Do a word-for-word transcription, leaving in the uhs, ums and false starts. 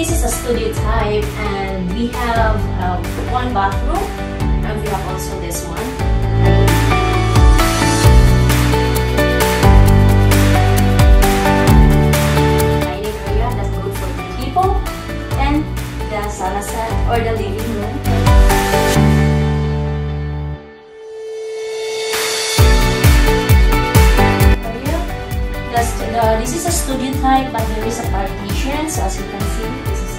this is a studio type, and we have um, one bathroom, and we have also this one. Dining area that's good for two people, and the sala set or the living room. The, this is a studio type, but there is a partition, so as you can see, this is